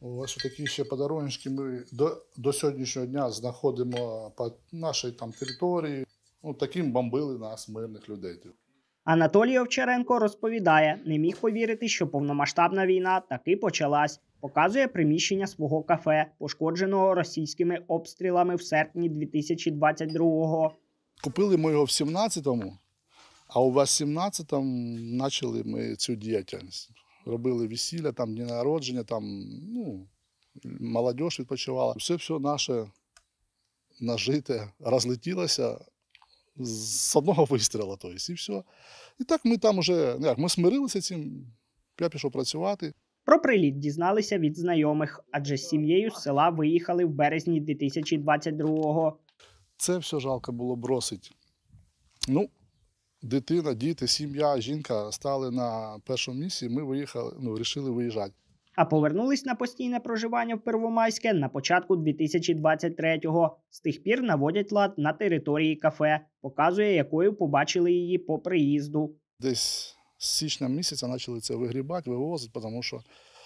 Ось такі ще подарунки ми до сьогоднішнього дня знаходимо по нашій там території. Ну, таким бомбили нас, мирних людей. Анатолій Овчаренко розповідає, не міг повірити, що повномасштабна війна таки почалась. Показує приміщення свого кафе, пошкодженого російськими обстрілами в серпні 2022-го. Купили ми його в 17-му, а у 18-му почали ми цю діяльність. Робили весілля, там дні народження, там, ну, молодь відпочивала. Все наше нажите розлетілося з одного вистрілу, тобто, і все. І так ми там вже, ми смирилися цим, я пішов працювати. Про приліт дізналися від знайомих, адже з сім'єю з села виїхали в березні 2022-го. Це все жалко було бросити. Ну, дитина, діти, сім'я, жінка стали на першому місці, ми виїхали, вирішили виїжджати. А повернулись на постійне проживання в Первомайське на початку 2023-го. З тих пір наводять лад на території кафе. Показує, якою побачили її по приїзду. Десь з січня місяця почали це вигрібати, вивозити, тому що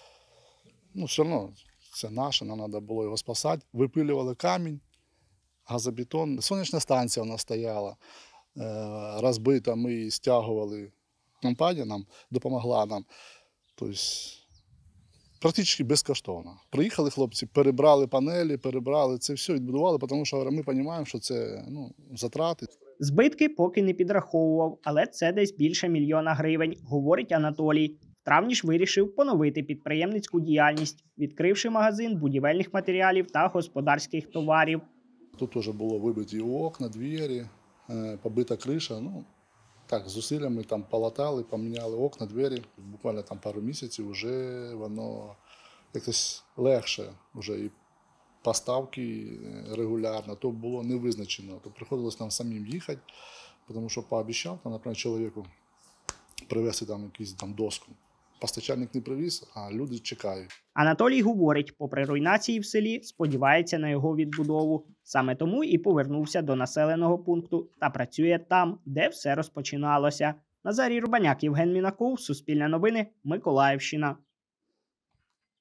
все одно це наше, нам треба було його спасати. Випилювали камінь, газобетон. Сонячна станція у нас стояла, розбита, ми її стягували. Компанія нам допомогла нам. Тобто, практично безкоштовно. Приїхали хлопці, перебрали панелі, перебрали це все, відбудували, тому що ми розуміємо, що це затрати. Збитки поки не підраховував, але це десь більше 1 мільйона гривень, говорить Анатолій. В травні ж вирішив поновити підприємницьку діяльність, відкривши магазин будівельних матеріалів та господарських товарів. Тут теж було вибиті окна, двері, побита криша. Так, з зусиллями там полатали, поміняли окна, двері. Буквально там пару місяців вже воно якось легше, вже і поставки регулярно, то було не визначено. То приходилось нам самим їхати, тому що пообіцяв, наприклад, чоловіку привезти там якусь доску. Постачальник не привіз, а люди чекають. Анатолій говорить, попри руйнації в селі, сподівається на його відбудову. Саме тому і повернувся до населеного пункту та працює там, де все розпочиналося. Назарій Рубаняк, Євген Мінаков, Суспільне новини, Миколаївщина.